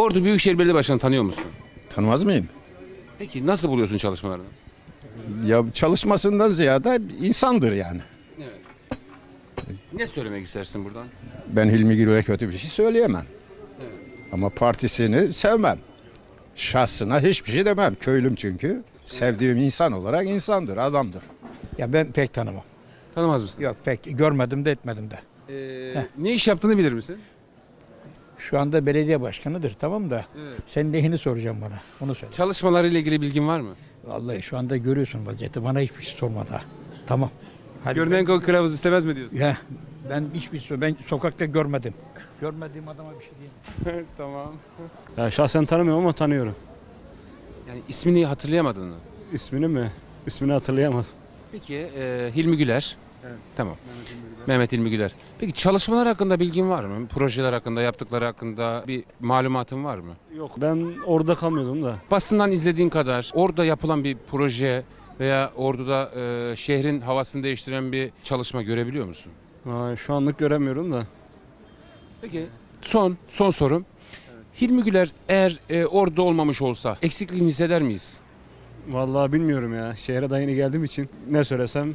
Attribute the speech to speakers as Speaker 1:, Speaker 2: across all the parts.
Speaker 1: Ordu Büyükşehir Belediye Başkanı tanıyor musun?
Speaker 2: Tanımaz mıyım?
Speaker 1: Peki nasıl buluyorsun çalışmalarını?
Speaker 2: Ya çalışmasından ziyade insandır yani.
Speaker 1: Evet. Ne söylemek istersin buradan?
Speaker 2: Ben Hilmi Gül'e kötü bir şey söyleyemem.
Speaker 1: Evet.
Speaker 2: Ama partisini sevmem. Şahsına hiçbir şey demem. Köylüm çünkü. Sevdiğim insan olarak insandır, adamdır.
Speaker 3: Ya ben pek tanımam.
Speaker 1: Tanımaz mısın?
Speaker 3: Yok pek görmedim de etmedim de.
Speaker 1: Ne iş yaptığını bilir misin?
Speaker 3: Şu anda belediye başkanıdır tamam da
Speaker 1: Evet.
Speaker 3: senin lehini soracağım bana. Onu söyle.
Speaker 1: Çalışmalarıyla ilgili bilgin var mı?
Speaker 3: Vallahi şu anda görüyorsun vaziyeti. Bana hiçbir şey sorma daha. Tamam. Hadi
Speaker 1: Görünen kol kılavuz istemez mi diyorsun?
Speaker 3: Ya ben hiçbir şey ben sokakta görmedim. Görmediğim adama bir şey diyemem.
Speaker 1: Tamam.
Speaker 4: Ya şahsen tanımıyorum ama tanıyorum.
Speaker 1: Yani ismini hatırlayamadın mı?
Speaker 4: İsmini mi? İsmini hatırlayamadım.
Speaker 1: Peki Hilmi Güler. Evet. Tamam. Mehmet Hilmi Güler. Peki çalışmalar hakkında bilgin var mı? Projeler hakkında, yaptıkları hakkında bir malumatın var mı?
Speaker 4: Yok, ben orada kalmıyordum da.
Speaker 1: Basından izlediğin kadar orada yapılan bir proje veya Ordu'da şehrin havasını değiştiren bir çalışma görebiliyor musun?
Speaker 4: Şu anlık göremiyorum da.
Speaker 1: Peki son sorum. Hilmi Güler eğer Ordu'da olmamış olsa eksikliğini hisseder miyiz?
Speaker 4: Vallahi bilmiyorum ya. Şehre daha yeni geldiğim için ne söylesem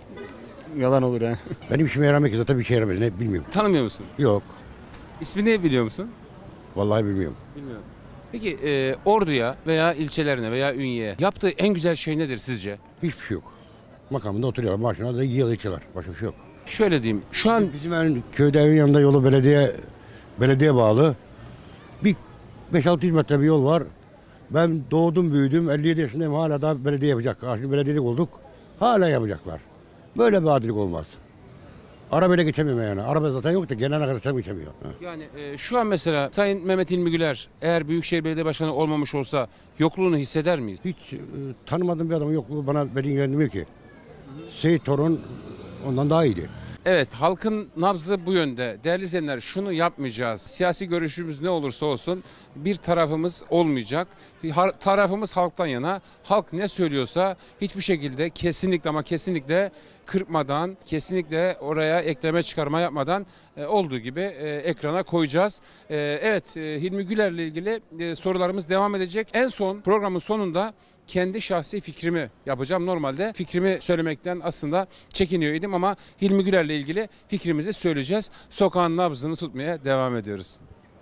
Speaker 4: yalan olur yani.
Speaker 5: Benim işime yaramıyor ki zaten bir şey yaramıyor. Ne bilmiyorum.
Speaker 1: Tanımıyor musun?
Speaker 5: Yok.
Speaker 1: İsmini biliyor musun?
Speaker 5: Vallahi bilmiyorum.
Speaker 1: Bilmiyorum. Peki Ordu'ya veya ilçelerine veya Ünye'ye yaptığı en güzel şey nedir sizce?
Speaker 5: Hiçbir şey yok. Makamında oturuyorlar. Maaşına da yiyorlar içiyorlar. Başka bir şey yok.
Speaker 1: Şöyle diyeyim. Şu an
Speaker 5: Bizim yani köyde evin yanında yolu belediye bağlı. Bir 5-600 metre bir yol var. Ben doğdum büyüdüm. 57 yaşındayım. Hala da belediye yapacak. Şimdi belediyelik olduk. Hala yapacaklar. Böyle bir adilik olmaz. Arabayla geçemiyorum yani. Araba zaten yok da gelen arkadaşlarım geçemiyor. Ha.
Speaker 1: yani şu an mesela Sayın Mehmet Hilmi Güler eğer Büyükşehir Belediye Başkanı olmamış olsa yokluğunu hisseder miyiz?
Speaker 5: Hiç tanımadığım bir adamın yokluğu beni ilgilendirmiyor ki. Seyit Torun ondan daha iyiydi.
Speaker 1: Evet, halkın nabzı bu yönde. Değerli izleyenler, şunu yapmayacağız. Siyasi görüşümüz ne olursa olsun bir tarafımız olmayacak. Tarafımız halktan yana. Halk ne söylüyorsa hiçbir şekilde kesinlikle ama kesinlikle kırpmadan, kesinlikle oraya ekleme çıkarma yapmadan olduğu gibi ekrana koyacağız. Evet, Hilmi Güler'le ilgili sorularımız devam edecek. En son programın sonunda kendi şahsi fikrimi yapacağım. Normalde fikrimi söylemekten aslında çekiniyor idim ama Hilmi Güler'le ilgili fikrimizi söyleyeceğiz. Sokağın nabzını tutmaya devam ediyoruz.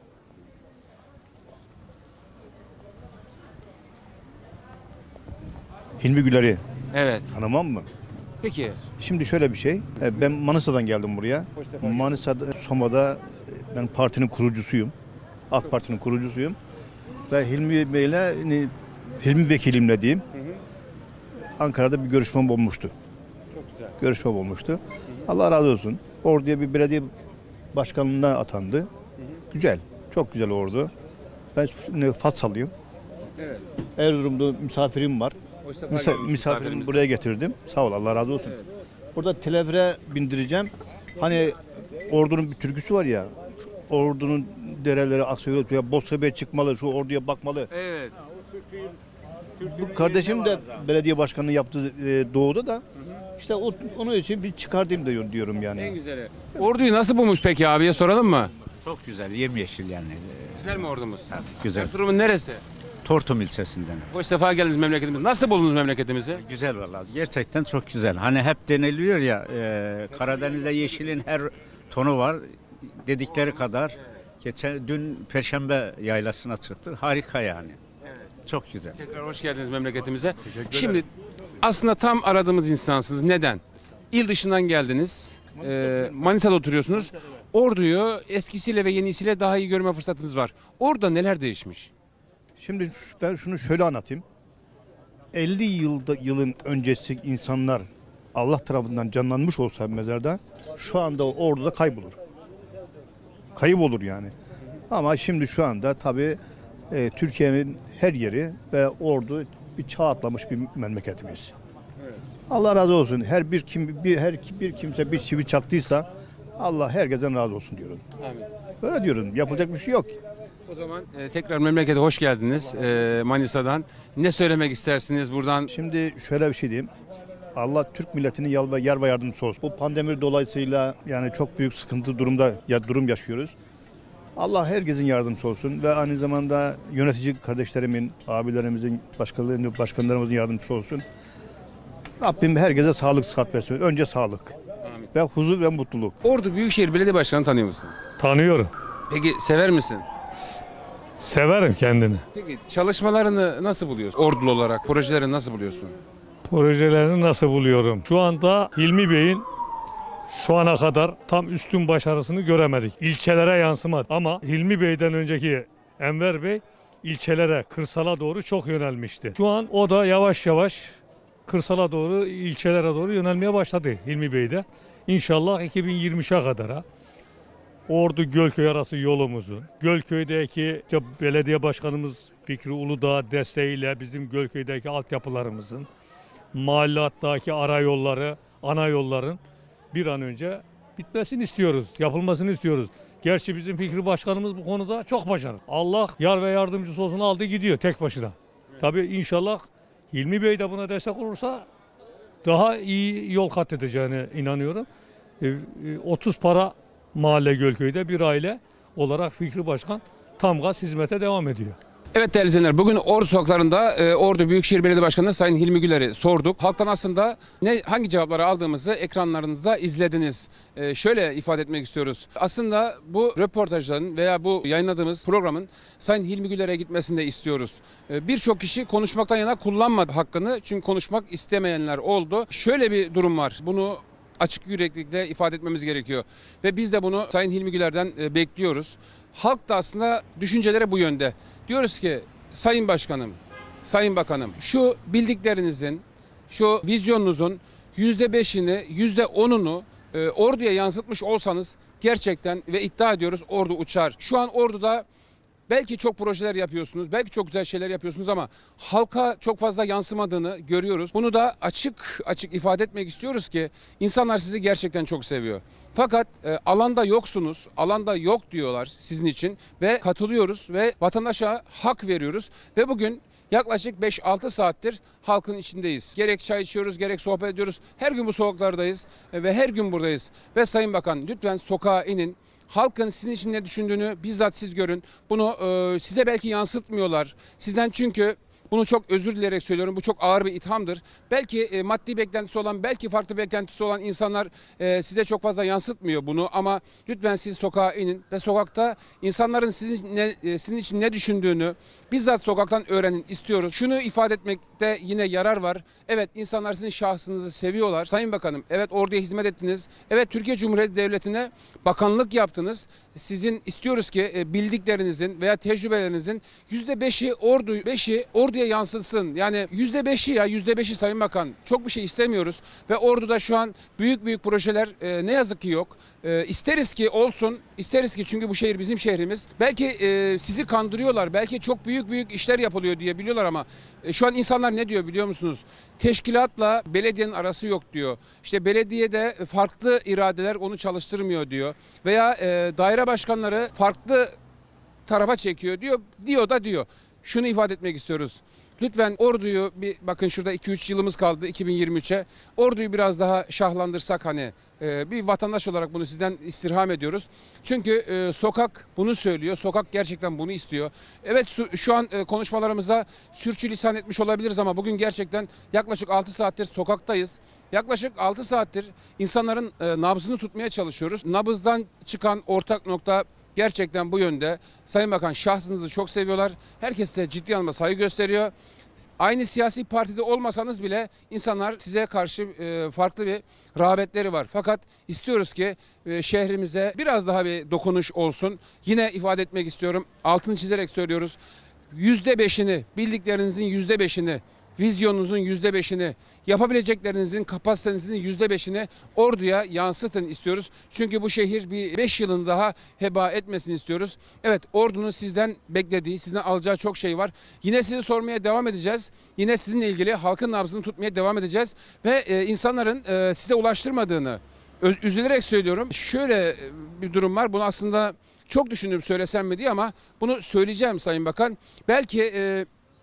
Speaker 6: Hilmi Güler'i
Speaker 1: Evet.
Speaker 6: tanımam mı?
Speaker 1: Peki.
Speaker 6: Şimdi şöyle bir şey. Ben Manisa'dan geldim buraya. Manisa'da, Soma'da ben partinin kurucusuyum. AK Parti'nin kurucusuyum. Ve Hilmi Bey'le, Hilmi vekilimle diyeyim. Ankara'da bir görüşmem olmuştu.
Speaker 1: Çok güzel.
Speaker 6: Görüşmem olmuştu. Allah razı olsun. Ordu'ya bir belediye başkanlığına atandı. Güzel. Çok güzel oldu. Ben Fatsalıyım.
Speaker 1: Evet.
Speaker 6: Erzurum'da misafirim var. Misafirimi buraya getirdim. Sağ ol, Allah razı olsun.
Speaker 1: Evet.
Speaker 6: Burada televire bindireceğim. Hani Ordu'nun bir türküsü var ya. Ordu'nun dereleri aksuya, Boztepe'ye çıkmalı, şu Ordu'ya bakmalı.
Speaker 1: Evet.
Speaker 6: Bu kardeşim de belediye başkanlığı yaptı Doğu'da da. İşte onun için bir çıkartayım diyorum yani.
Speaker 1: En güzeli. Ordu'yu nasıl bulmuş peki abiye soralım mı?
Speaker 7: Çok güzel, yemyeşil yani.
Speaker 1: Güzel mi ordumuz?
Speaker 7: Güzel.
Speaker 1: Erzurum'un neresi?
Speaker 7: Tortum ilçesinden.
Speaker 1: Hoş sefa geldiniz memleketimize. Nasıl buldunuz memleketimizi?
Speaker 7: Güzel vallahi. Gerçekten çok güzel. Hani hep deniliyor ya Karadeniz'de yeşilin her tonu var dedikleri kadar. Dün Perşembe yaylasına çıktık. Harika yani. Çok güzel.
Speaker 1: Tekrar hoş geldiniz memleketimize. Şimdi aslında tam aradığımız insansınız. Neden? İl dışından geldiniz. Manisa'da oturuyorsunuz. Ordu'yu eskisiyle ve yenisiyle daha iyi görme fırsatınız var. Orada neler değişmiş?
Speaker 6: Şimdi ben şunu şöyle anlatayım. 50 yılın öncesi insanlar Allah tarafından canlanmış olsa mezarda şu anda Ordu'da kaybolur. Kayıp olur yani. Ama şimdi şu anda tabii Türkiye'nin her yeri ve Ordu bir çağ atlamış bir memleketimiz. Allah razı olsun. Her bir kimse bir çivi çaktıysa Allah herkesten razı olsun diyorum.
Speaker 1: Amin.
Speaker 6: Böyle diyorum. Yapılacak bir şey yok.
Speaker 1: O zaman tekrar memlekete hoş geldiniz Manisa'dan. Ne söylemek istersiniz buradan?
Speaker 6: Şimdi şöyle bir şey diyeyim. Allah Türk milletinin yar ve yardımcısı olsun. Bu pandemi dolayısıyla yani çok büyük sıkıntı durum yaşıyoruz. Allah herkesin yardımcısı olsun ve aynı zamanda yönetici kardeşlerimin, abilerimizin, başkanlarımızın yardımcısı olsun. Rabbim herkese sağlık sıhhat versin. Önce sağlık
Speaker 1: Amin.
Speaker 6: ve huzur ve mutluluk.
Speaker 1: Ordu Büyükşehir Belediye Başkanı tanıyor musun?
Speaker 8: Tanıyorum.
Speaker 1: Peki sever misin?
Speaker 8: Severim kendini.
Speaker 1: Peki çalışmalarını nasıl buluyorsun? Ordulu olarak projelerini nasıl buluyorsun?
Speaker 8: Projelerini nasıl buluyorum? Şu anda Hilmi Bey'in şu ana kadar tam üstün başarısını göremedik. İlçelere yansımadı ama Hilmi Bey'den önceki Enver Bey ilçelere, kırsala doğru çok yönelmişti. Şu an o da yavaş yavaş kırsala doğru, ilçelere doğru yönelmeye başladı Hilmi Bey de. İnşallah 2023'e kadar Ordu Gölköy arası yolumuzun, Gölköy'deki belediye başkanımız Fikri Uludağ desteğiyle bizim Gölköy'deki altyapılarımızın, mahalle hattaki ara yolları, ana yolların bir an önce bitmesini istiyoruz, yapılmasını istiyoruz. Gerçi bizim Fikri Başkanımız bu konuda çok başarılı. Allah yar ve yardımcısı olsun, aldı gidiyor tek başına. Tabii inşallah Hilmi Bey de buna destek olursa daha iyi yol kat edeceğine inanıyorum. 30 para mahalle Gölköy'de bir aile olarak Fikri Başkan tam gaz hizmete devam ediyor.
Speaker 1: Evet değerli izleyenler, bugün Ordu sokaklarında Ordu Büyükşehir Belediye Başkanı Sayın Hilmi Güler'i sorduk. Halktan aslında hangi cevapları aldığımızı ekranlarınızda izlediniz. Şöyle ifade etmek istiyoruz. Aslında bu röportajların veya bu yayınladığımız programın Sayın Hilmi Güler'e gitmesini de istiyoruz. Birçok kişi konuşmaktan yana kullanmadı hakkını, çünkü konuşmak istemeyenler oldu. Şöyle bir durum var. Bunu açık yüreklilikle ifade etmemiz gerekiyor. Ve biz de bunu Sayın Hilmi Güler'den bekliyoruz. Halk da aslında düşüncelere bu yönde. Diyoruz ki Sayın Başkanım, Sayın Bakanım, şu bildiklerinizin, şu vizyonunuzun %5'ini, %10'unu Ordu'ya yansıtmış olsanız gerçekten ve iddia ediyoruz Ordu uçar. Şu an Ordu'da belki çok projeler yapıyorsunuz, belki çok güzel şeyler yapıyorsunuz ama halka çok fazla yansımadığını görüyoruz. Bunu da açık açık ifade etmek istiyoruz ki insanlar sizi gerçekten çok seviyor. Fakat alanda yoksunuz, alanda yok diyorlar sizin için ve katılıyoruz ve vatandaşa hak veriyoruz. Ve bugün yaklaşık 5-6 saattir halkın içindeyiz. Gerek çay içiyoruz, gerek sohbet ediyoruz. Her gün bu sokaklardayız ve her gün buradayız. Ve Sayın Bakan, lütfen sokağa inin. Halkın sizin için ne düşündüğünü bizzat siz görün. Bunu size belki yansıtmıyorlar. Sizden, çünkü bunu çok özür dileyerek söylüyorum. Bu çok ağır bir ithamdır. Belki maddi beklentisi olan, belki farklı beklentisi olan insanlar size çok fazla yansıtmıyor bunu. Ama lütfen siz sokağa inin ve sokakta insanların sizin için ne düşündüğünü bizzat sokaktan öğrenin istiyoruz. Şunu ifade etmekte yine yarar var. Evet, insanlar sizin şahsınızı seviyorlar. Sayın Bakanım, evet Ordu'ya hizmet ettiniz. Evet, Türkiye Cumhuriyeti Devleti'ne bakanlık yaptınız. Sizin istiyoruz ki bildiklerinizin veya tecrübelerinizin %5'i Ordu'ya yansıtsın. Yani %5'i %5'i Sayın Bakan. Çok bir şey istemiyoruz. Ve Ordu'da şu an büyük projeler ne yazık ki yok. İsteriz ki olsun, isteriz ki, çünkü bu şehir bizim şehrimiz. Belki sizi kandırıyorlar, belki çok büyük işler yapılıyor diye biliyorlar ama şu an insanlar ne diyor biliyor musunuz? Teşkilatla belediyenin arası yok diyor. İşte belediyede farklı iradeler onu çalıştırmıyor diyor. Veya daire başkanları farklı tarafa çekiyor diyor. Şunu ifade etmek istiyoruz. Lütfen Ordu'yu bakın, şurada 2-3 yılımız kaldı 2023'e. Ordu'yu biraz daha şahlandırsak, bir vatandaş olarak bunu sizden istirham ediyoruz. Çünkü sokak bunu söylüyor. Sokak gerçekten bunu istiyor. Evet, şu an konuşmalarımızda sürçülisan etmiş olabiliriz ama bugün gerçekten yaklaşık 6 saattir sokaktayız. Yaklaşık 6 saattir insanların nabzını tutmaya çalışıyoruz. Nabızdan çıkan ortak nokta gerçekten bu yönde. Sayın Bakan, şahsınızı çok seviyorlar. Herkes size ciddi anlamda saygı gösteriyor. Aynı siyasi partide olmasanız bile insanlar size karşı farklı bir rağbetleri var. Fakat istiyoruz ki şehrimize biraz daha bir dokunuş olsun. Yine ifade etmek istiyorum. Altını çizerek söylüyoruz. %5'ini, bildiklerinizin %5'ini, vizyonunuzun %5'ini, yapabileceklerinizin, kapasitenizin %5'ini Ordu'ya yansıtın istiyoruz. Çünkü bu şehir bir 5 yılını daha heba etmesini istiyoruz. Evet, Ordu'nun sizden beklediği, sizden alacağı çok şey var. Yine sizi sormaya devam edeceğiz. Yine sizinle ilgili halkın nabzını tutmaya devam edeceğiz. Ve insanların size ulaştırmadığını üzülerek söylüyorum. Şöyle bir durum var. Bunu aslında çok düşündüm söylesem mi diye, ama bunu söyleyeceğim Sayın Bakan. Belki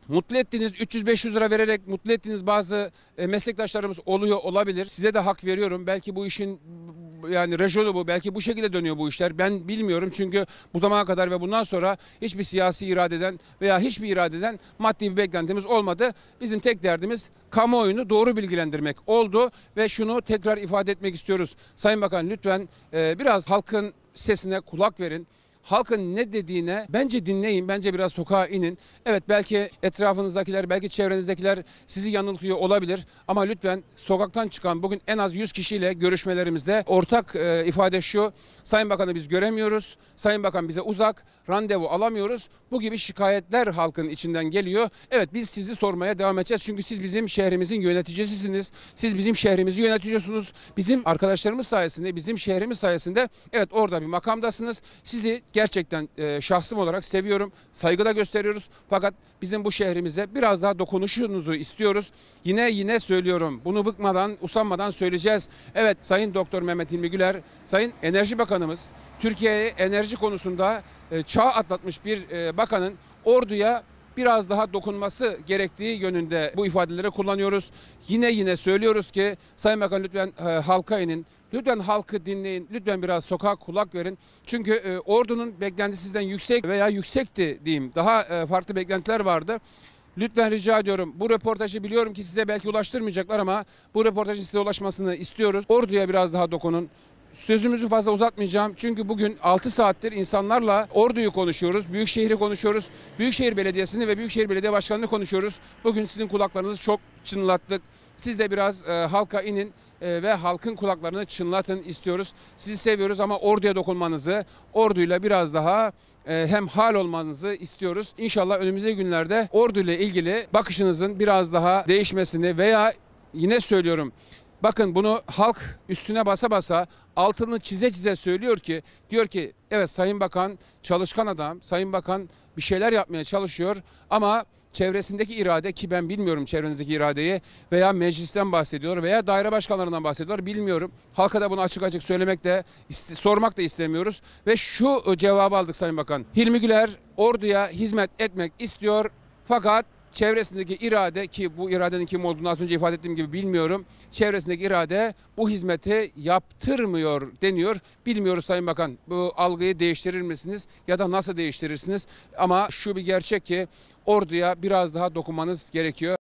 Speaker 1: mutlu ettiğiniz 300-500 lira vererek mutlu ettiğiniz bazı meslektaşlarımız oluyor olabilir. Size de hak veriyorum. Belki bu işin yani rejonu bu. Belki bu şekilde dönüyor bu işler. Ben bilmiyorum çünkü bu zamana kadar ve bundan sonra hiçbir siyasi iradeden veya hiçbir iradeden maddi bir beklentimiz olmadı. Bizim tek derdimiz kamuoyunu doğru bilgilendirmek oldu ve şunu tekrar ifade etmek istiyoruz. Sayın Bakan lütfen biraz halkın sesine kulak verin. Halkın ne dediğine bence dinleyin, bence biraz sokağa inin. Evet belki etrafınızdakiler, belki çevrenizdekiler sizi yanıltıyor olabilir. Ama lütfen sokaktan çıkan bugün en az 100 kişiyle görüşmelerimizde ortak ifade şu. Sayın Bakan'ı biz göremiyoruz. Sayın Bakan bize uzak, randevu alamıyoruz. Bu gibi şikayetler halkın içinden geliyor. Evet biz sizi sormaya devam edeceğiz. Çünkü siz bizim şehrimizin yöneticisisiniz. Siz bizim şehrimizi yönetiyorsunuz. Bizim arkadaşlarımız sayesinde, bizim şehrimiz sayesinde evet orada bir makamdasınız. Sizi gerçekten şahsım olarak seviyorum. Saygı da gösteriyoruz. Fakat bizim bu şehrimize biraz daha dokunuşunuzu istiyoruz. Yine söylüyorum. Bunu bıkmadan, usanmadan söyleyeceğiz. Evet Sayın Doktor Mehmet Hilmi Güler, Sayın Enerji Bakanımız Türkiye'ye enerji konusunda çağ atlatmış bir bakanın Ordu'ya biraz daha dokunması gerektiği yönünde bu ifadeleri kullanıyoruz. Yine söylüyoruz ki Sayın Bakan lütfen halka inin. Lütfen halkı dinleyin. Lütfen biraz sokağa kulak verin. Çünkü Ordu'nun beklentisi sizden yüksek veya yüksekti diyeyim. Daha farklı beklentiler vardı. Lütfen rica ediyorum. Bu röportajı biliyorum ki size belki ulaştırmayacaklar ama bu röportajın size ulaşmasını istiyoruz. Ordu'ya biraz daha dokunun. Sözümüzü fazla uzatmayacağım. Çünkü bugün 6 saattir insanlarla Ordu'yu konuşuyoruz. Büyükşehir'i konuşuyoruz. Büyükşehir Belediyesi'ni ve Büyükşehir Belediye Başkanı'nı konuşuyoruz. Bugün sizin kulaklarınızı çok çınlattık. Siz de biraz halka inin ve halkın kulaklarını çınlatın istiyoruz. Sizi seviyoruz ama Ordu'ya dokunmanızı, Ordu'yla biraz daha hemhal olmanızı istiyoruz. İnşallah önümüzdeki günlerde Ordu ile ilgili bakışınızın biraz daha değişmesini veya yine söylüyorum. Bakın bunu halk üstüne basa basa altını çize söylüyor ki diyor ki evet Sayın Bakan çalışkan adam, Sayın Bakan bir şeyler yapmaya çalışıyor ama çevresindeki irade ki ben bilmiyorum çevrenizdeki iradeyi veya meclisten bahsediyor veya daire başkanlarından bahsediyor bilmiyorum. Halka da bunu açık söylemek de sormak da istemiyoruz ve şu cevabı aldık Sayın Bakan. Hilmi Güler Ordu'ya hizmet etmek istiyor fakat çevresindeki irade ki bu iradenin kim olduğunu az önce ifade ettiğim gibi bilmiyorum. Çevresindeki irade bu hizmeti yaptırmıyor deniyor. Bilmiyoruz Sayın Bakan bu algıyı değiştirir misiniz ya da nasıl değiştirirsiniz? Ama şu bir gerçek ki Ordu'ya biraz daha dokunmanız gerekiyor.